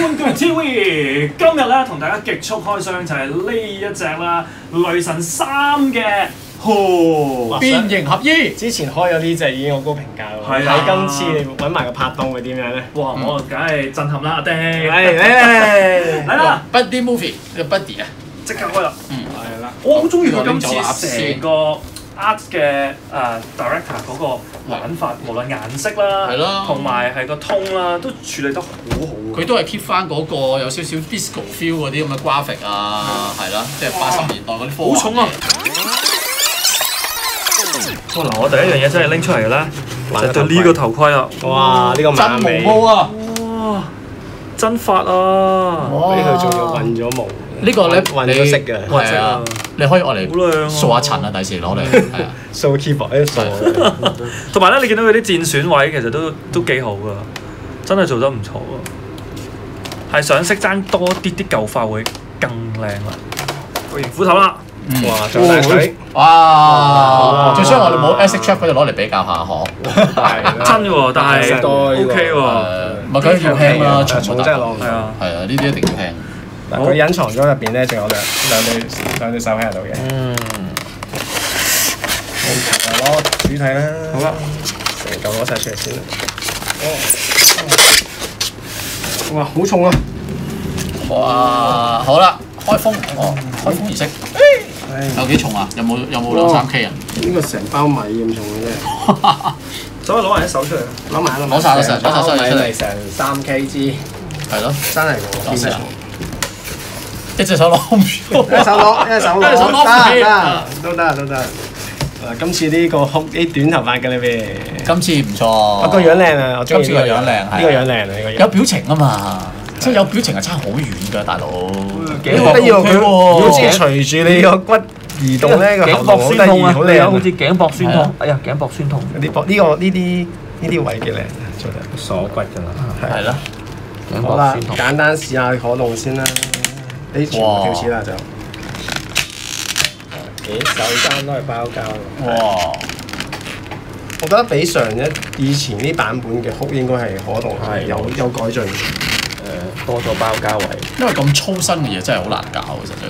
玩具 TV， 今日咧同大家極速開箱就係呢一隻啦，雷神3嘅變形合衣。 之前開咗呢隻已經好高評價咯。 係啊， 今次你揾埋個拍檔會點樣咧？ 哇！我梗係震撼啦，阿丁。 嚟啦 Buddy Movie 呢個 Buddy 啊， 即刻開啦。 係啦。 我好中意佢今次成個 art 嘅director 嗰個玩法，無論顏色啦， 係咯， 同埋係個 tone 啦，都處理得好好。 佢都係 keep 翻嗰個有少少 disco feel 嗰啲咁嘅 graphic 啊，係啦，即係80年代嗰啲科幻。 好重啊！哇！嗱，我第一樣嘢真係拎出嚟嘅咧，就對呢個頭盔啊！ 哇！呢個真毛毛啊！ 哇！真髮啊！ 俾佢仲要混咗毛。 呢個咧混咗色嘅， 係啊，你可以攞嚟掃下塵啊，第時攞嚟係啊， 掃 keyboard 掃。 同埋咧，你見到佢啲戰損位其實都幾好噶，真係做得唔錯啊！係想識爭多啲舊化會更靚啦。個型斧頭啦， 哇！仲大水， 哇！最衰我哋冇 S H F 嗰度攞嚟比較下嗬， 真喎，但係 OK 喎， 唔係佢要輕啦，長重真係攞唔到。 係啊，呢啲一定要輕。 嗱，佢隱藏咗入邊咧，仲有兩對手喺度嘅。好，就攞主體啦。好啦，成嚿攞晒出嚟先啦。哇，好重啊！ 哇，好啦，開封儀式。有幾重啊？有冇2-3 K 啊？ 呢個成包米咁重嘅啫。 走去攞埋一手出嚟， 攞埋攞晒成包米嚟成3 Kg。係咯，真係喎。 一隻手攞， 一手攞，都得。今次呢個啲短頭髮嘅你哋， 今次唔錯。 個樣靚啊！我中意今次個樣靚， 呢個樣靚啊！呢個樣有表情啊嘛，即係有表情係差好遠㗎，大佬。 幾好得意喎！佢好似隨住你個骨移動咧，個喉嚨好得意，好靚。 好似頸膊酸痛，哎呀，頸膊酸痛。 呢啲位幾靚，做得鎖骨㗎啦。 係啦。 好啦，簡單試下可動先啦。你全部跳齒啦就。手踭都係包膠。 哇！ 我覺得比以前啲版本嘅hook應該係可動係有改進。 多咗包膠位。 因為咁粗身嘅嘢真係好難搞，實在。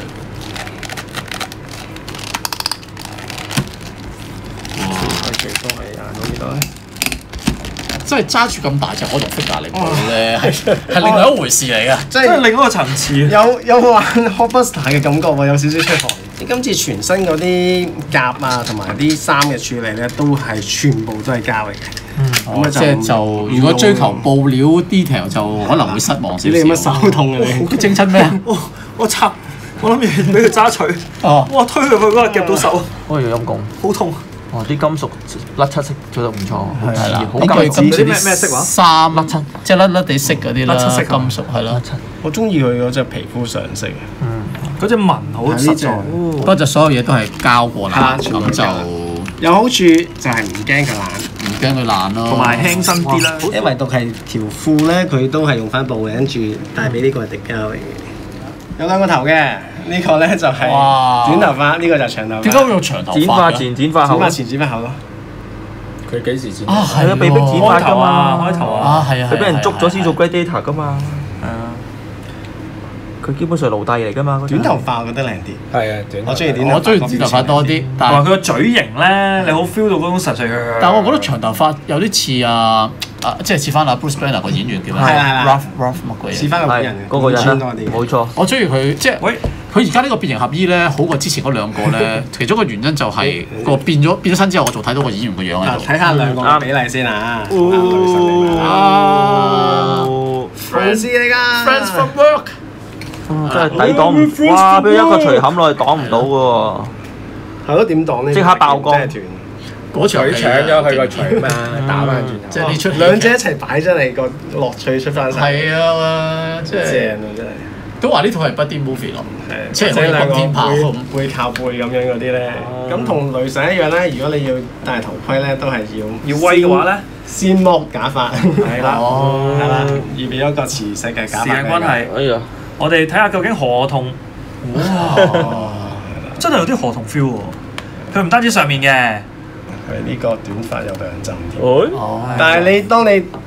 哇！最多係硬到幾多咧？ 真係揸住咁大隻可動 figure 嚟講咧，係另外一回事嚟㗎， 即係另一個層次。 有玩 Hulkbuster 嘅感覺喎，有少少出汗。今次全身嗰啲甲啊，同埋啲衫嘅處理咧，全部都係膠嚟嘅。咁即係就如果追求布料 detail 就可能會失望少少。 你有乜手痛啊你？ 精親咩？ 我插，我諗住俾佢揸取。哇！推佢嗰個夾到手。哎呀，陰公，好痛。哇！啲金屬甩漆色做得唔錯， 係啦， 好金屬。啲咩色話？ 衫甩漆，即係甩啲色嗰啲啦， 甩漆金屬係咯。 我中意佢嗰隻皮膚上色嘅。 嗰隻紋好實在， 不過就所有嘢都係膠過啦，咁就有好處就係唔驚佢爛， 唔驚佢爛咯， 同埋輕身啲啦。 因為唯獨係條褲咧，佢都係用翻布嘅，跟住帶俾呢個係滴膠嚟嘅。有兩個頭嘅，呢個咧就係短頭髮，呢個就長頭髮。 點解會用長頭髮？ 剪髮前剪髮後。 剪髮前剪髮後咯。佢幾時剪？ 係啊，被逼剪髮㗎嘛，開頭啊。 係啊， 佢俾人捉咗先做 Gladiator 㗎嘛。係啊。佢基本上係奴隸嚟㗎嘛。 短頭髮我覺得靚啲。係啊， 我中意短頭髮多啲。 但係佢個嘴型咧，你好 feel 到嗰種實實。 但係我覺得長頭髮有啲似即係似翻阿 Bruce Banner 個演員叫咩？Ralph 乜鬼嘢？ 似翻個本人， 嗰個人啦，冇錯。 我中意佢，即係佢而家呢個變形合衣咧，好過之前嗰兩個咧。其中一個原因就係個變咗身之後，我仲睇到個演員個樣喺度。 睇下兩個比例先啊！Friends 嚟㗎 ，Friends from work。 真係抵擋唔！哇！俾一個錘冚落去擋唔到喎。 係咯，點擋呢？ 即刻爆光！ 真係斷。 嗰場佢搶咗佢個錘嘛，打翻轉頭。 即係呢出兩隻一齊擺出嚟，個樂趣出翻晒。 係啊，即係正啊！真係。 都話呢套係 Buddy Movie 咯， 即係可以咁天炮背靠背咁樣嗰啲咧。咁同雷神一樣咧，如果你要戴頭盔咧，都係要威嘅話咧， 先剝假髮。係啦，係啦，預備咗個磁石嘅假髮。 時間關係，哎呀，我哋睇下究竟河童，哇，真係有啲河童 feel 喎。佢唔單止上面嘅， 佢呢個短髮有兩陣添。但係當你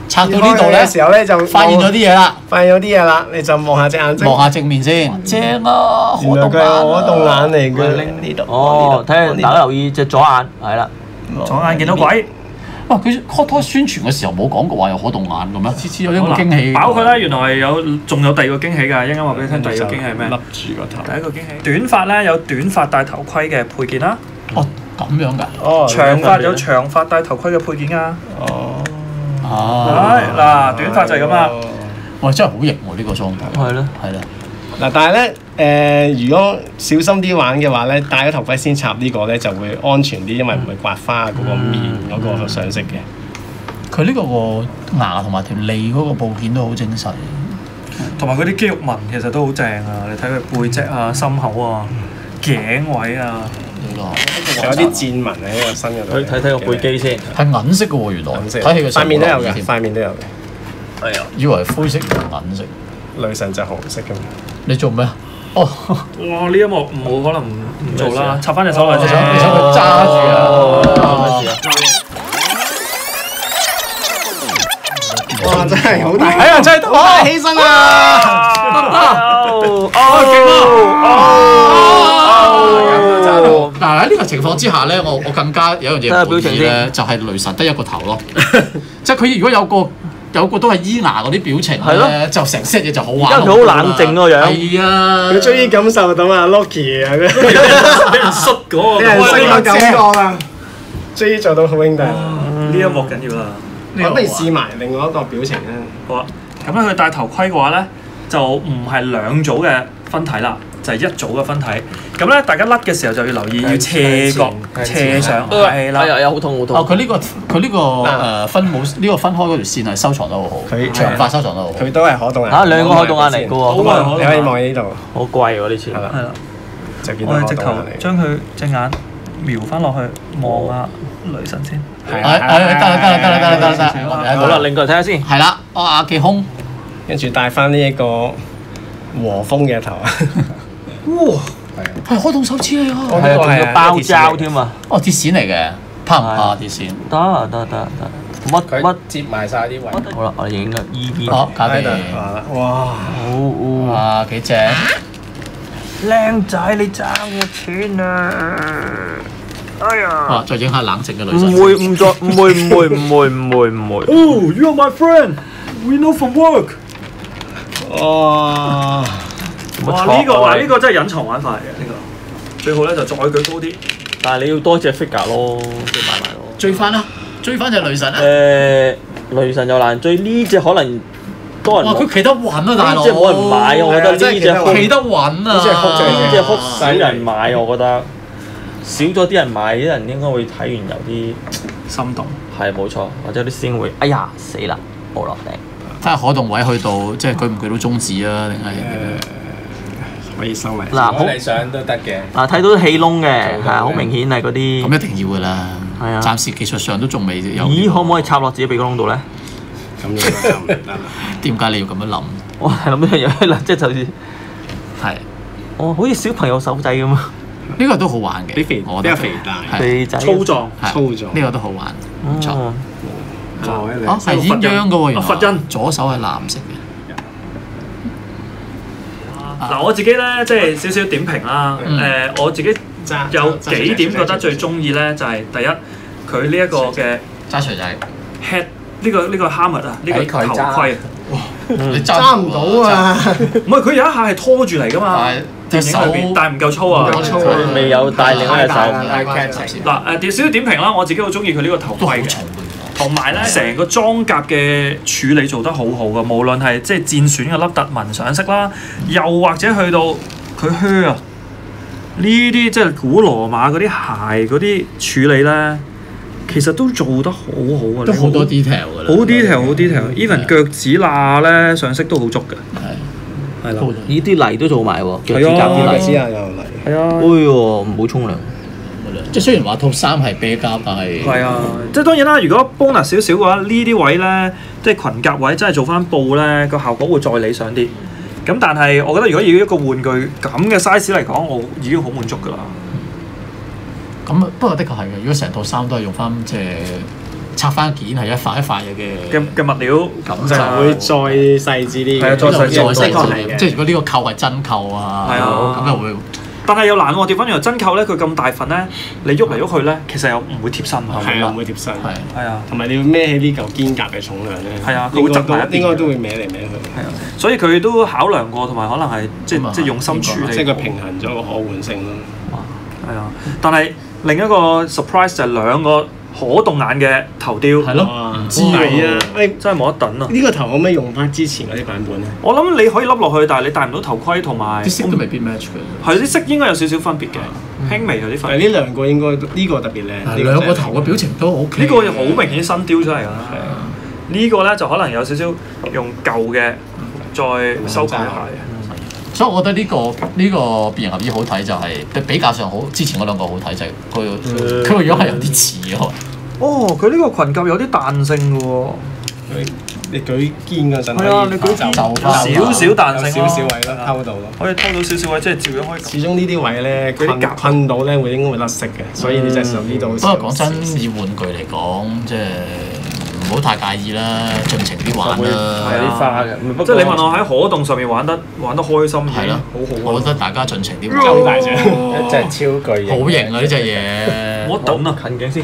拆到呢度咧嘅時候咧就發現咗啲嘢啦， 發現咗啲嘢啦，你就望下隻眼睛， 望下正面先，正啊， 原來佢係可動眼嚟嘅。 拎呢度， 哦，睇下大家留意隻左眼，係啦。 左眼見到鬼， 哇！佢 Cotton 宣傳嘅時候冇講過話有可動眼嘅咩？次次有啲咁嘅驚喜。 飽佢啦！原來仲有第二個驚喜㗎，一陣間話俾你聽第二個驚喜係咩？ 笠住個頭。 第一個驚喜，短髮咧有短髮戴頭盔嘅配件啦， 哦，咁樣㗎。 哦， 長髮有長髮戴頭盔嘅配件㗎。 哦。 啊， 嗱，短髮就係咁啦。 哇！真係好型喎呢個裝備。 係咯， 係啦。 嗱，但係咧，如果小心啲玩嘅話咧，戴咗頭盔先插呢個咧就會安全啲，因為唔會刮花嗰個面嗰個上色嘅。 佢呢個個牙同埋條脷嗰個部件都好精細。 同埋佢啲肌肉紋其實都好正啊！你睇佢背脊啊、心口啊、頸位啊， 仲有啲箭紋喺個身嗰度。 睇睇個背肌先。 係銀色嘅喎，原來。 銀色。 睇起佢塊面都有嘅， 添塊面都有嘅。 係啊， 以為係灰色同銀色。 女神就紅色嘅。 你做咩啊？哦， 哇！呢一幕冇可能唔做啦，插翻隻手落去你想佢揸住啊？ 哇！真係好大， 哎呀，真係好大犧牲啊！ 嗱喺呢個情況之下咧，我更加有一樣嘢唔滿意咧，就係雷神得一個頭咯。即係佢如果有個都係咿牙嗰啲表情咧，就成 set 嘢就好玩。 而家佢好冷靜個樣。 係啊， 佢終於感受到啊 Loki 啊，俾人摔嗰個， 俾人摔個感覺啦，終於做到好兄弟。 呢一幕緊要啦。 我不如試埋另外一個表情啦。 好啊，咁咧佢戴頭盔嘅話咧，就唔係兩組嘅分體啦，就係一組嘅分體。咁咧大家甩嘅時候就要留意，要斜角、斜上，係啦。 係啊，好痛好痛。 哦，佢呢個分冇呢個分開嗰條線係收藏得好好， 佢長髮收藏得好好。 佢都係可動眼。 嚇，兩個可動眼嚟嘅喎。 咁啊，你可以望喺呢度。 好貴喎呢次。 係啦， 係啦， 就見到可我哋直頭動眼嚟。 將佢隻眼瞄翻落去望下女神先。 係得啦， 好啦，另外睇下先。 係啦，阿技空， 跟住戴翻呢一個和風嘅頭。 哇！ 係開動手指嚟㗎。 係啊仲要包膠添啊！ 哦，鐵線嚟嘅，怕唔怕鐵線？ 得，乜接埋晒啲位。 好啦，我哋影個 E.V. 好，交俾你。 哇！ 哇，幾正！ 靚仔，你爭我錢啊！哎呀！ 哇，再影下冷靜嘅女神。 唔會。 Oh, you are my friend. We know from work. 哇！ 哇！呢個真係隱藏玩法嚟嘅呢個，最好咧就再舉高啲。 但係你要多隻 figure 咯，即係買埋咯。 追翻啦，追翻隻雷神啊！ 雷神又難追，呢隻可能多人。 哇！佢企得穩啊，大佬！ 呢隻冇人買，我覺得呢隻企得穩啊！ 呢隻哭少人買，我覺得少咗啲人買，啲人應該會睇完有啲心動。 係冇錯，或者啲先會哎呀死啦冇落地。 睇下可動位去到即係舉唔舉到中指啊？定係可以收埋。 嗱好你想都得嘅。 嗱睇到氣窿嘅係好明顯係嗰啲。 咁一定要㗎啦。 係啊。 暫時技術上都仲未有。 咦？可唔可以插落自己鼻哥窿度咧？ 咁樣就唔得啦。 點解你要咁樣諗？ 我係諗呢樣嘢啦，即係就似係。 哦，好似小朋友手仔咁啊！ 呢個都好玩嘅， 比較肥大， 肥仔粗壯， 呢個都好玩，唔錯。 哦， 係鴛鴦嘅喎，原來。 佛印左手係藍色嘅。 嗱，我自己咧即係少少點評啦。我自己有幾點覺得最中意咧，就係第一，佢呢一個嘅揸錘仔 head 呢個 helmet 啊，呢個頭盔啊， 你揸唔到啊！ 唔係佢有一下係拖住嚟噶嘛， 隻手但係唔夠粗啊， 佢未有帶另一隻手。 嗱少少點評啦，我自己好中意佢呢個頭盔嘅。同埋咧，成個裝甲嘅處理做得好好嘅，無論係即係戰損嘅凹凸紋上色啦，又或者去到佢靴啊，呢啲即係古羅馬嗰啲鞋嗰啲處理咧，其實都做得好好啊！ 都好多 detail 㗎啦， 好 detail，even 腳趾罅咧上色都好足嘅，係啦， 呢啲泥都做埋喎，腳趾係啊甲啲泥。 知啊，又嚟。 係啊， 哎呦，唔好沖涼。 即係雖然話套衫係啤膠，但係係啊，即係當然啦。如果 bonus 少少嘅話，呢啲位咧，即係裙甲位真係做翻布咧，個效果會再理想啲。咁但係我覺得如果要一個玩具咁嘅 size 嚟講，我已經好滿足㗎啦。 咁不過的確係嘅。如果成套衫都係用翻即係拆翻件係一塊一塊嘅物料， 咁就會再細緻啲。 係啊再細緻再細係緻，即係如果呢個扣係真扣啊， 係啊咁又會。 但係又難喎，調翻轉真扣咧，佢咁大份咧，你喐嚟喐去咧，其實又唔會貼身喎。 係啊，唔會貼身。 係啊， 同埋你要孭起呢嚿肩胛嘅重量咧。 係啊，佢會側埋一邊。 應該都會歪嚟歪去。 係啊，所以佢都考量過，同埋可能係即係用心處理。 即係佢平衡咗個可換性咯。 係啊，但係另一個 surprise 就係兩個可動眼嘅頭雕。 係咯， 唔知啊！ 真係冇得等啊！ 呢個頭可唔可以用翻之前嗰啲版本咧？ 我諗你可以笠落去，但係你戴唔到頭盔同埋啲色都未必 match 嘅。 係啲色應該有少少分別嘅，輕微有啲分別。 呢兩個應該呢個特別靚。 兩個頭嘅表情都 OK。 呢個好明顯新雕出嚟㗎啦。呢個咧就可能有少少用舊嘅再修改一下嘅。 所以我覺得呢個變形俠醫好睇就係比較上好，之前嗰兩個好睇就係佢個樣係有啲似喎。 哦，佢呢個裙甲有啲彈性嘅喎。 你舉肩嗰陣係啊，你舉肩就少少彈性少少位咯，偷到咯。 可以偷到少少位，即係照樣可以。 始終呢啲位咧，困到咧應該會甩色嘅，所以你隻手呢度。 不過講真，以玩具嚟講，即係唔好太介意啦，盡情啲玩啦。 係啲花嘅， 即係你問我喺可動上面玩得開心， 係咯， 好好。 我覺得大家盡情啲玩。 咁大隻， 一隻超巨型。 好型啊！呢隻嘢。 我等啊， 近景先。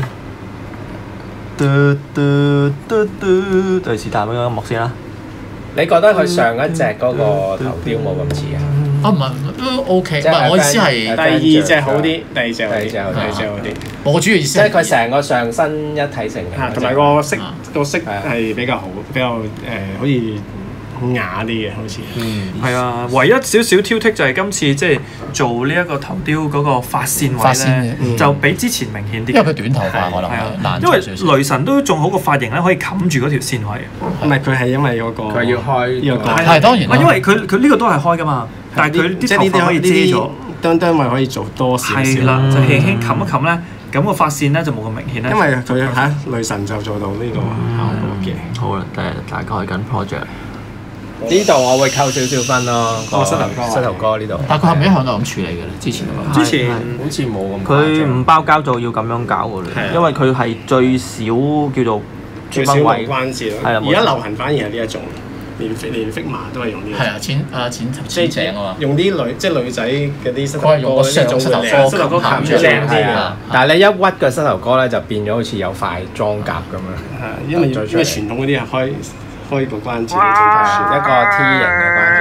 對是但嗰個音樂先啦。 你覺得佢上一隻嗰個頭雕冇咁似啊？ 啊唔係都 OK，唔係我意思係第二隻好啲，第二隻好啲。 我主要意思即係佢成個上身一體成嘅， 同埋個色係比較好，比較好似雅啲嘅，好似。 係啊，唯一少少挑剔就係今次即係做呢一個頭雕嗰個髮線位咧，就比之前明顯啲。 因為佢短頭髮可能係難因為雷神都仲好個髮型咧，可以冚住嗰條線位。 唔係佢係因為嗰個佢要開呢個係當然。 因為佢呢個都係開㗎嘛，但係佢啲頭髮可以遮咗， 單位可以做多少少。 係啦，就輕輕冚一冚咧，咁個髮線咧就冇咁明顯咧。 因為佢雷神就做到呢個效果嘅。 好啦，大家開緊 project。 呢度我會扣少少分咯，膝頭哥呢度。 但係佢係咪一向都咁處理嘅咧？之前之前好似冇咁。 佢唔包膠就要咁樣搞㗎啦，因為佢係最少叫做最少冇關節咯。 係啊， 而家流行反而係呢一種，連 Figma 都係用呢個。 係啊，淺正啊嘛。 用啲女仔嗰啲膝頭佢係用個上膝頭哥膝頭哥冚出靚啲嘅。 但係你一屈個膝頭哥咧，就變咗好似有塊裝甲咁樣。 係，因為傳統嗰啲係開個關節， 一個 T 型嘅關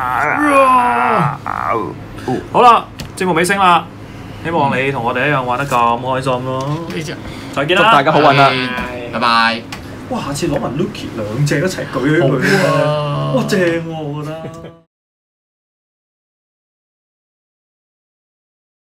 節。 好啦，節目尾聲啦，希望你同我哋一樣玩得咁開心咯。再見啦， 祝大家好運啦， 拜拜。 哇！下次攞埋 Lucky 兩隻一齊舉起佢，哇正喎，我覺得。